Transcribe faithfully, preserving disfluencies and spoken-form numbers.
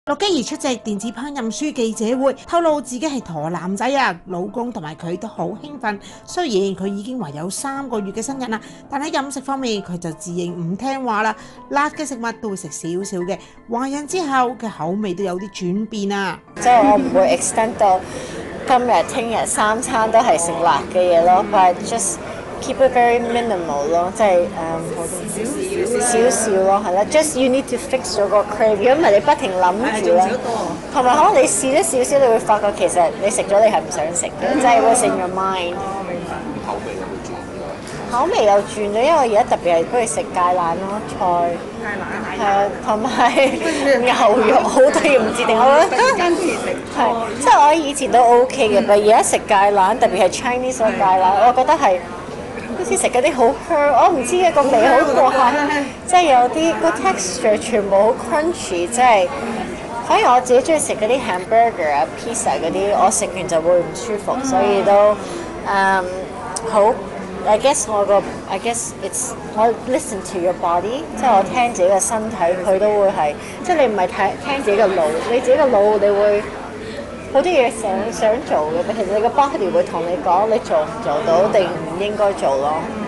洛基兒出席電子烹飪書記者會，透露自己係陀男仔啊，老公同埋佢都好興奮。雖然佢已經懷有三個月嘅身孕啦，但喺飲食方面佢就自認唔聽話啦，辣嘅食物都會食少少嘅。懷孕之後嘅口味都有啲轉變啊， 即係我唔會 extend 到今日、聽日三餐都係食辣嘅嘢咯，但係 just keep it very minimal 咯，即係誒少少咯，係啦。Just you need to fix 咗個 crave， 如果唔係你不停諗住咧，同埋可能你試咗少少，你會發覺其實你食咗你係唔想食嘅，即係 what's in your mind。口味有冇轉？口味有轉咗，因為而家特別係不如食芥蘭咯，菜係啊，同埋牛肉好多嘢唔知定我覺得係，即係我以前都 OK 嘅，但而家食芥蘭，特別係 Chinese 嗰芥蘭，我覺得係。好似食嗰啲好香，我唔知嘅個味好過下，即係有啲個 texture 全部好 crunchy，即係反而我自己中意食嗰啲 hamburger 啊、pizza 嗰啲，我食完就會唔舒服，所以都誒好。I guess 我個 I guess it's 我 listen to your body， 即係我聽自己嘅身體，佢都會係，即係你唔係聽聽自己嘅腦，你自己嘅腦你會。好多嘢想想做嘅，但其實你個 body 會同你講你做唔做到定唔應該做咯。